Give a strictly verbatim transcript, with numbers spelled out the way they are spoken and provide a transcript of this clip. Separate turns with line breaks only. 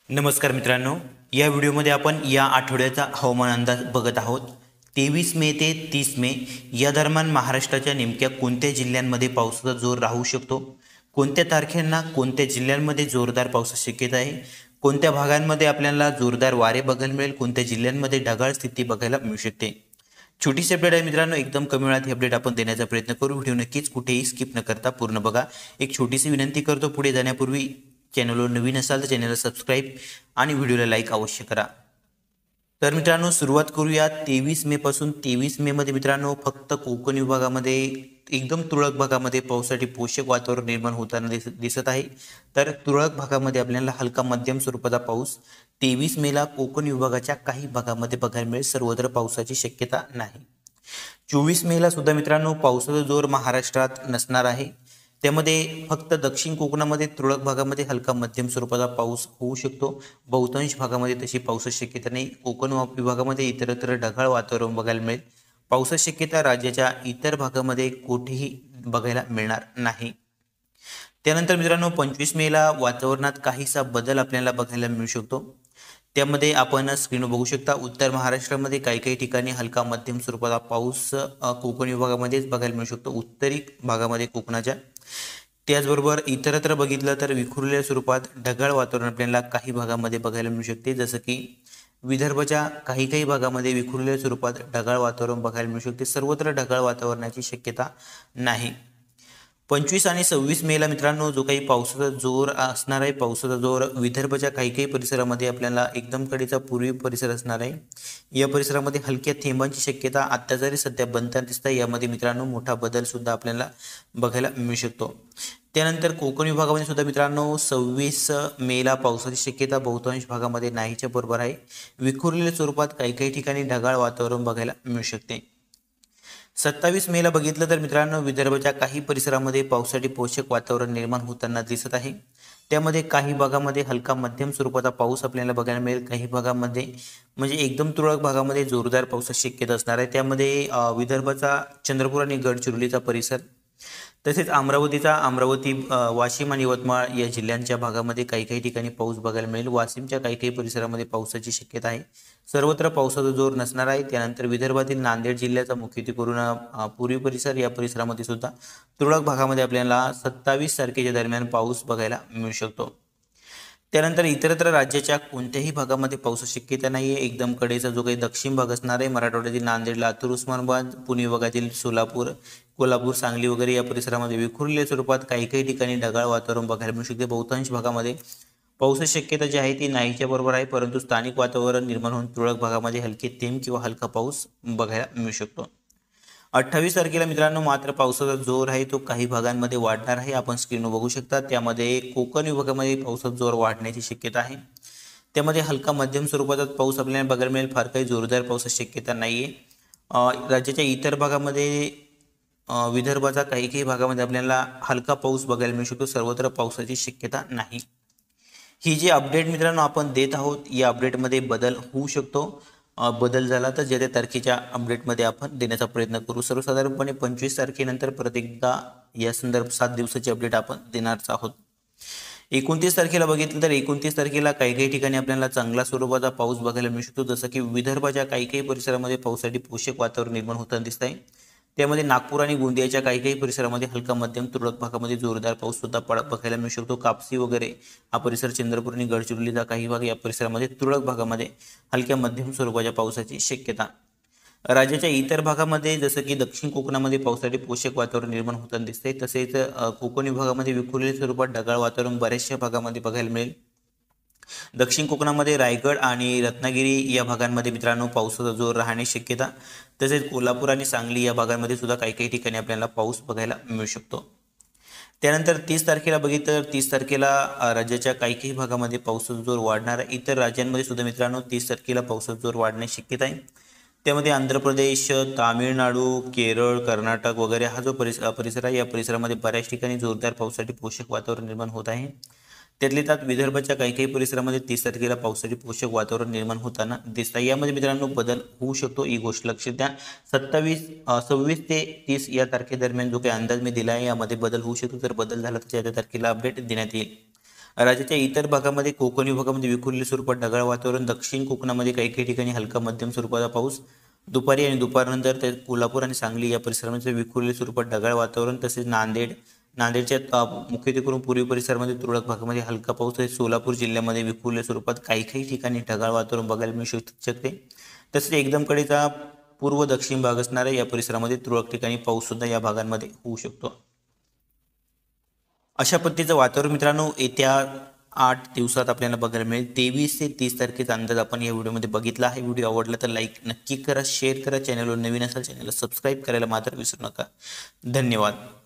नमस्कार मित्रांनो, या व्हिडिओमध्ये आपण या आठवड्याचा हवामान अंदाज बघत आहोत। तेवीस मे ते तीस मे या दरम्यान महाराष्ट्राच्या नेमक्या कोणत्या जिल्ह्यांमध्ये पावसाचा जोर राहू शकतो, कोणत्या तारखेंना कोणत्या जिल्ह्यांमध्ये जोरदार पावसाची शक्यता आहे, कोणत्या भागांमध्ये आपल्याला जोरदार वारे बघायला मिळेल, कोणत्या जिल्ह्यांमध्ये ढगाळ स्थिती बघायला मिळू शकते। छोटीशी अपडेट आहे मित्रांनो, एकदम कमी वेळात ही अपडेट आपण देण्याचा प्रयत्न करू। व्हिडिओ नक्कीच कुठेही स्किप न करता पूर्ण बघा। एक छोटीशी विनंती करतो, पुढे जाण्यापूर्वी चॅनलवर नवीन असाल तर चॅनलला सबस्क्राईब आणि व्हिडिओला लाईक अवश्य करा। तर मित्रांनो सुरुवात करूया तेवीस मे पासून। तेवीस मे मध्ये मित्रांनो फक्त कोकण विभागामध्ये एकदम तुरळक भागामध्ये पावसासाठी पोषक वातावरण निर्माण होताना दिस दिसत आहे। तर तुरळक भागामध्ये आपल्याला हलका मध्यम स्वरूपाचा पाऊस तेवीस मे ला कोकण विभागाच्या काही भागामध्ये बघायला मिळेल, सर्वत्र पावसाची शक्यता नाही। चोवीस मे ला सुद्धा मित्रांनो पावसाचा जोर महाराष्ट्रात नसणार आहे। त्यामध्ये फक्त दक्षिण कोकणामध्ये तुरळक भागामध्ये हलका मध्यम स्वरूपाचा पाऊस होऊ शकतो। बहुतांश भागामध्ये तशी पावसाची शक्यता नाही। कोकण विभागामध्ये इतरत्र ढगाळ वातावरण बघायला मिळेल। पावसाची शक्यता राज्याच्या इतर भागामध्ये कुठेही बघायला मिळणार नाही। त्यानंतर मित्रांनो पंचवीस मे ला वातावरणात काहीसा बदल आपल्याला बघायला मिळू शकतो। त्यामध्ये आपण स्क्रीनवर बघू शकता, उत्तर महाराष्ट्रामध्ये काही काही ठिकाणी हलका मध्यम स्वरूपाचा पाऊस कोकण विभागामध्येच बघायला मिळू शकतो, उत्तरी भागामध्ये कोकणाच्या। त्याचबरोबर इतरत्र बघितलं तर विखुरलेल्या स्वरूपात ढगाळ वातावरण आपल्याला काही भागामध्ये बघायला मिळू शकते, जसं की विदर्भाच्या काही काही भागामध्ये विखुरलेल्या स्वरूपात ढगाळ वातावरण बघायला मिळू शकते। सर्वत्र ढगाळ वातावरणाची शक्यता नाही। पंचवीस आणि सव्वीस मे ला मित्रांनो जो काही पावसाचा जोर असणार आहे, पावसाचा जोर विदर्भाच्या काही काही परिसरामध्ये आपल्याला एकदम कडेचा पूर्वी परिसर असणार आहे। या परिसरामध्ये हलक्या थेंबांची शक्यता आता जरी सध्या बनताना दिसत आहे, यामध्ये मित्रांनो मोठा बदल सुद्धा आपल्याला बघायला मिळू शकतो। त्यानंतर कोकण विभागामध्ये सुद्धा मित्रांनो सव्वीस मे ला पावसाची शक्यता बहुतांश भागामध्ये नाहीच्या बरोबर आहे। विखुरलेल्या स्वरूपात काही काही ठिकाणी ढगाळ वातावरण बघायला मिळू शकते। सत्तावीस मे ला बघितलं तर मित्रांनो विदर्भाच्या काही परिसरामध्ये पावसासाठी पोषक वातावरण निर्माण होताना दिसत आहे। त्यामध्ये काही भागामध्ये हलका मध्यम स्वरूपाचा पाऊस आपल्याला बघायला मिळेल, काही भागामध्ये म्हणजे एकदम तुरळक भागामध्ये जोरदार पावसाची शक्यता असणार आहे। त्यामध्ये विदर्भाचा चंद्रपूर आणि गडचिरोलीचा परिसर, तसेच अमरावतीचा अमरावती वाशिम आणि यवतमाळ या जिल्ह्यांच्या भागामध्ये काही काही ठिकाणी पाऊस बघायला मिळेल। वाशिमच्या काही काही परिसरामध्ये पावसाची शक्यता आहे, सर्वत्र पावसाचा जोर नसणार आहे। त्यानंतर विदर्भातील नांदेड जिल्ह्याचा मुख्यत्वे करून पूर्वी परिसर या परिसरामध्ये सुद्धा तुरळक भागामध्ये आपल्याला सत्तावीस तारखेच्या दरम्यान पाऊस बघायला मिळू शकतो। त्यानंतर इतरत्र राज्याच्या कोणत्याही भागामध्ये पावसाची शक्यता नाही आहे। एकदम कडेचा जो काही दक्षिण भाग असणार आहे, मराठवाड्यातील नांदेड, लातूर, उस्मानाबाद, पुणे विभागातील सोलापूर, कोल्हापूर, सांगली वगैरे या परिसरामध्ये विखुरलेल्या स्वरूपात काही काही ठिकाणी ढगाळ वातावरण बघायला मिळू शकते। बहुतांश भागामध्ये पावसाची शक्यता जी आहे ती नाहीच्या बरोबर आहे, परंतु स्थानिक वातावरण निर्माण होऊन तुरळक भागामध्ये हलके थेंब किंवा हलका पाऊस बघायला मिळू शकतो। अठ्ठावीस तारखेला मित्रांनो मात्र पावसाचा जोर आहे तो काही भागांमध्ये वाढणार आहे। आपण स्क्रीनवर बघू शकता, त्यामध्ये कोकण विभागामध्ये पावसाचा जोर वाढण्याची शक्यता आहे। त्यामध्ये हलका मध्यम स्वरूपाचा पाऊस आपल्याला बघायला मिळेल, फार काही जोरदार पावसाची शक्यता नाही आहे। राज्याच्या इतर भागामध्ये विदर्भाचा काही काही भागामध्ये आपल्याला हलका पाऊस बघायला मिळू शकतो, सर्वत्र पावसाची शक्यता नाही। ही जी अपडेट मित्रांनो आपण देत आहोत, या अपडेटमध्ये बदल होऊ शकतो। बदल झाला तर ज्या त्या तारखेच्या अपडेटमध्ये आपण देण्याचा प्रयत्न करू। सर्वसाधारणपणे पंचवीस तारखेनंतर परत एकदा या संदर्भ सात दिवसाची अपडेट आपण देणारच आहोत। एकोणतीस तारखेला बघितलं तर एकोणतीस तारखेला काही काही ठिकाणी आपल्याला चांगला स्वरूपाचा पाऊस बघायला मिळू शकतो, जसं की विदर्भाच्या काही काही परिसरामध्ये पावसासाठी पोषक वातावरण निर्माण होताना दिसत आहे। त्यामध्ये नागपूर आणि गोंदियाच्या काही काही परिसरामध्ये हलका मध्यम तुरळक भागामध्ये जोरदार पाऊस सुद्धा बघायला मिळू शकतो। कापसी वगैरे हा परिसर, चंद्रपूर आणि गडचिरोलीचा काही भाग या परिसरामध्ये तुरळक भागामध्ये हलक्या मध्यम स्वरूपाच्या पावसाची शक्यता। राज्याच्या इतर भागामध्ये जसं की दक्षिण कोकणामध्ये पावसासाठी पोषक वातावरण निर्माण होताना दिसते, तसेच कोकण विभागामध्ये विखुरलेल्या स्वरूपात ढगाळ वातावरण बऱ्याचशा भागामध्ये बघायला मिळेल। दक्षिण कोकणामध्ये रायगड आणि रत्नागिरी या भागांमध्ये मित्रांनो पावसाचा जोर राहण्याची शक्यता, तसेच कोल्हापूर आणि सांगली या भागांमध्ये सुद्धा काही काही ठिकाणी आपल्याला पाऊस बघायला मिळू शकतो। त्यानंतर तीस तारखेला बघितलं तर तीस तारखेला राज्याच्या काही काही भागामध्ये पावसाचा जोर वाढणार आहे। इतर राज्यांमध्ये सुद्धा मित्रांनो तीस तारखेला पावसाचा जोर वाढण्याची शक्यता आहे। त्यामध्ये आंध्र प्रदेश, तामिळनाडू, केरळ, कर्नाटक वगैरे हा जो परिस परिसर आहे, या परिसरामध्ये बऱ्याच ठिकाणी जोरदार पावसासाठी पोषक वातावरण निर्माण होत आहे। त्यातले त्यात विदर्भाच्या काही काही परिसरामध्ये तीस तारखेला पावसाचे पोषक वातावरण निर्माण होताना दिसत आहे। यामध्ये मित्रांनो बदल होऊ शकतो, ही गोष्ट लक्षात द्या। सत्तावीस सव्वीस ते तीस या तारखेदरम्यान जो काही अंदाज मी दिला आहे यामध्ये बदल होऊ शकतो, जर बदल झाला तर त्या तारखेला अपडेट देण्यात येईल। राज्याच्या इतर भागामध्ये कोकण विभागामध्ये विखुरलेल्या स्वरूपात ढगाळ वातावरण, दक्षिण कोकणामध्ये काही काही ठिकाणी हलका मध्यम स्वरूपाचा पाऊस, दुपारी आणि दुपारनंतर ते कोल्हापूर आणि सांगली या परिसरामध्ये विखुरलेल्या स्वरूपात ढगाळ वातावरण, तसेच नांदेड नांदेडच्या अ, मुख्यत्वे करून पूर्वी परिसरामध्ये तुरळक भागामध्ये हलका पाऊस, तसेच सोलापूर जिल्ह्यामध्ये विखुरलेल्या स्वरूपात काही काही ठिकाणी ढगाळ वातावरण बघायला मिळू शक- शकते. तसेच एकदम कडेचा पूर्व दक्षिण भाग असणाऱ्या या परिसरामध्ये तुरळक ठिकाणी पाऊस सुद्धा या भागांमध्ये होऊ शकतो. अशा पद्धतीचं वातावरण मित्रांनो येत्या आठ दिवसात आपल्याला बघायला मिळेल. तेवीस ते तीस तारखेचा अंदाज आपण या व्हिडिओमध्ये बघितला आहे. व्हिडिओ आवडला तर लाईक नक्की करा, शेअर करा. चॅनलवर नवीन असाल चॅनलला सबस्क्राईब करायला मात्र विसरू नका. धन्यवाद.